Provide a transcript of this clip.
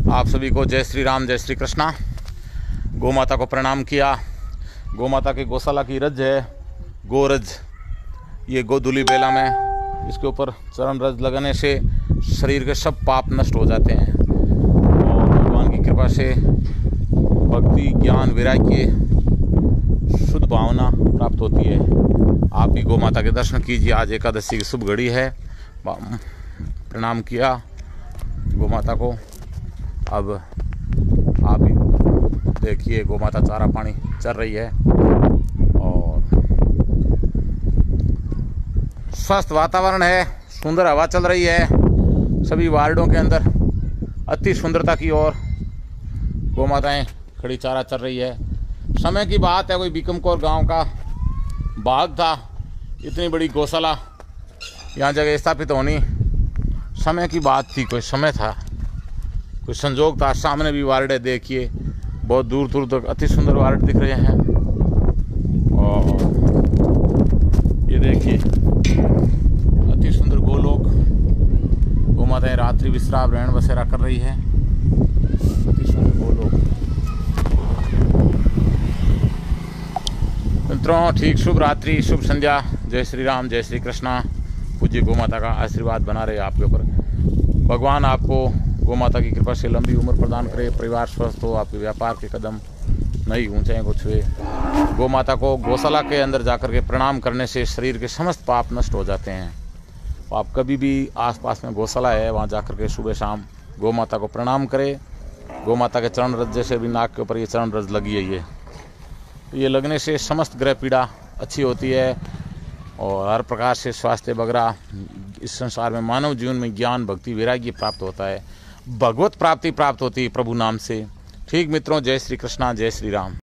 आप सभी को जय श्री राम, जय श्री कृष्णा। गौ माता को प्रणाम किया। गौ माता की गौशाला की रज है गोरज। ये गोधुली बेला में इसके ऊपर चरण रज लगाने से शरीर के सब पाप नष्ट हो जाते हैं और भगवान की कृपा से भक्ति, ज्ञान, वैराग्य, शुद्ध भावना प्राप्त होती है। आप भी गौ माता के दर्शन कीजिए। आज एकादशी की शुभ घड़ी है। प्रणाम किया गौ माता को। अब आप भी देखिए गौ माता चारा पानी चल रही है और स्वस्थ वातावरण है, सुंदर हवा चल रही है। सभी वार्डों के अंदर अति सुंदरता की ओर गौ माताएँ खड़ी चारा चल रही है। समय की बात है, कोई बीकमकोर गांव का बाग था, इतनी बड़ी गौशाला यहाँ जगह स्थापित होनी समय की बात थी। कोई समय था, कोई संजोग था। सामने भी वार्ड है, देखिए बहुत दूर दूर तक अति सुंदर वार्ड दिख रहे हैं। और ये देखिए अति सुंदर गोलोक, गौ माताएं रात्रि विश्राम रहन बसेरा कर रही है। अति सुंदर गोलोक। मित्रों, ठीक शुभ रात्रि, शुभ संध्या। जय श्री राम, जय श्री कृष्णा। पूज्य गौ माता का आशीर्वाद बना रहे आपके ऊपर। भगवान आपको गौ माता की कृपा से लंबी उम्र प्रदान करे, परिवार स्वस्थ हो, आपके व्यापार के कदम नई ऊंचाई को छुए। गौ माता को गौशाला के अंदर जाकर के प्रणाम करने से शरीर के समस्त पाप नष्ट हो जाते हैं। तो आप कभी भी आसपास में गौशाला है, वहाँ जाकर के सुबह शाम गौ माता को प्रणाम करें। गौ माता के चरण रज, जैसे भी नाक के ऊपर ये चरण रज लगी है, ये लगने से समस्त ग्रह पीड़ा अच्छी होती है और हर प्रकार से स्वास्थ्य वगैरह इस संसार में, मानव जीवन में ज्ञान, भक्ति, वैराग्य प्राप्त होता है। भगवत प्राप्ति प्राप्त होती है प्रभु नाम से। ठीक मित्रों, जय श्री कृष्णा, जय श्री राम।